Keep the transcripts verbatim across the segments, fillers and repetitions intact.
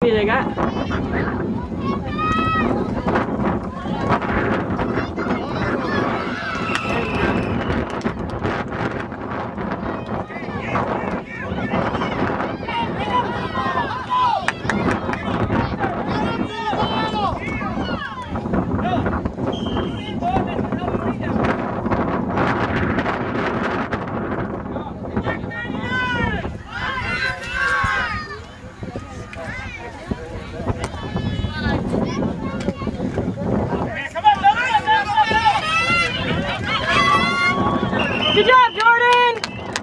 speed I got. Good job, Jordan!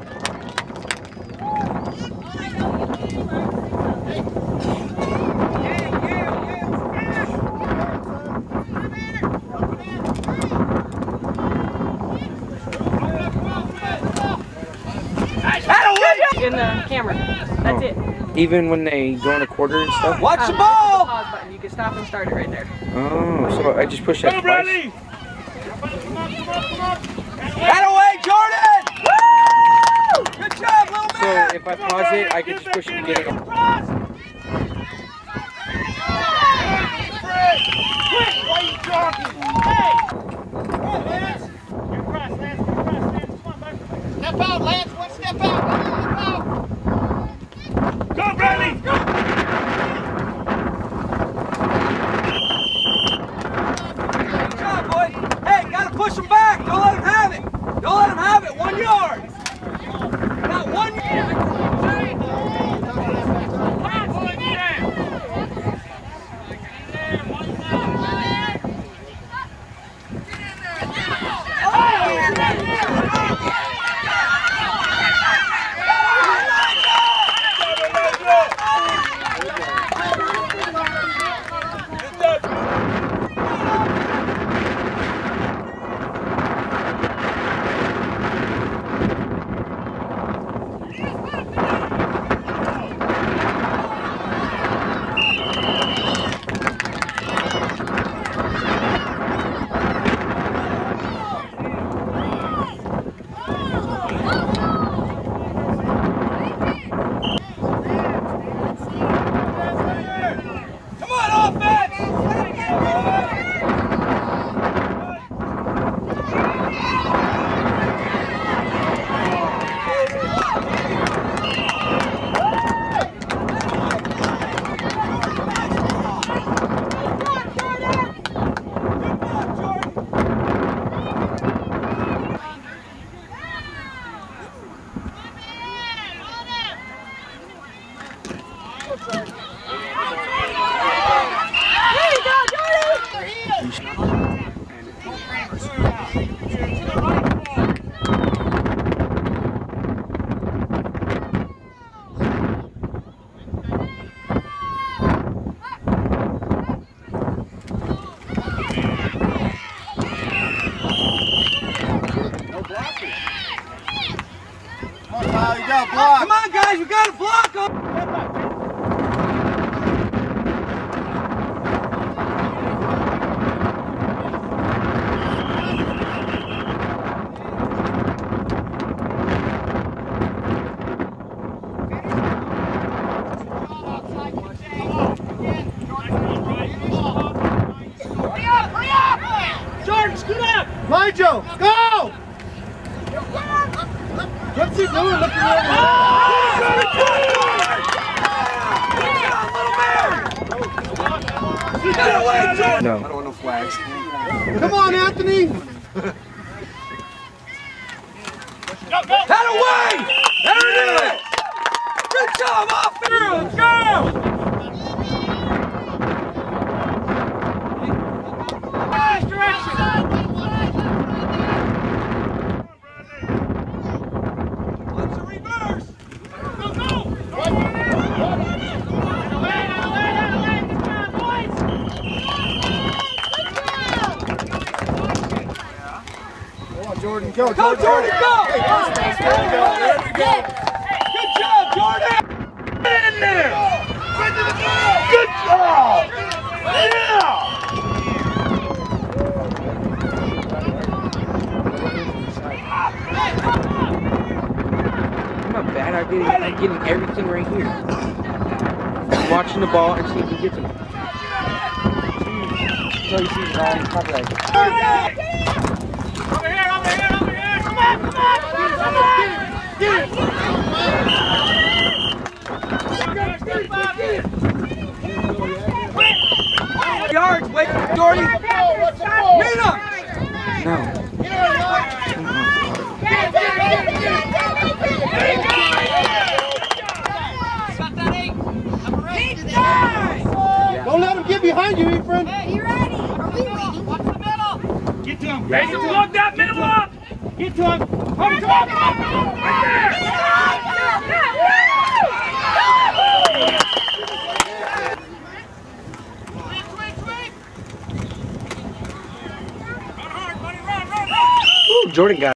In the camera. That's oh. it. Even when they go in a quarter and stuff? Watch um, the ball! The pause button. You can stop and start it right there. Oh, so I just push that twice. That away, Jordan! Woo! Good job, little man! So if I pause it, I can just push it and get it. Quick! Why are you jogging? Hey! Come on, Lance! You're across, Lance. You're across, Lance. Come on, bud. Step out, Lance. One step out. Step out. Go, Bradley! Go! Good job, boy. Hey, gotta push him back. Don't let him have it. Don't let him have it. One yard. Not one yard. Block. Come on, guys, we got to block them. Jordan, scoot up! Nigel, go! What's he doing? Look at him! No. I don't want no flags. Come on, Anthony! That away! There it is! Good job, offense! Go! Nice direction! Let's reverse! Go, go! Jordan, go, go, Jordan, Jordan, go! Hey, there we go, there we go. Good job, Jordan! In there! Good job! Yeah! I'm not bad. I'm getting, I'm getting everything right here. watching the ball and see if he gets him. So you see the ball in top leg. Over here, over here, over here. Come on, come on, come on. Get it, get it. Yards, wait, Jordy. Meet him. No. Don't let him get behind you, Ephraim. Hey, you ready? Are we waiting? Watch the middle. Get to him. Ready to look that middle up. Get to him. Come on, come on, come on. Right there. Ooh, Jordan got it.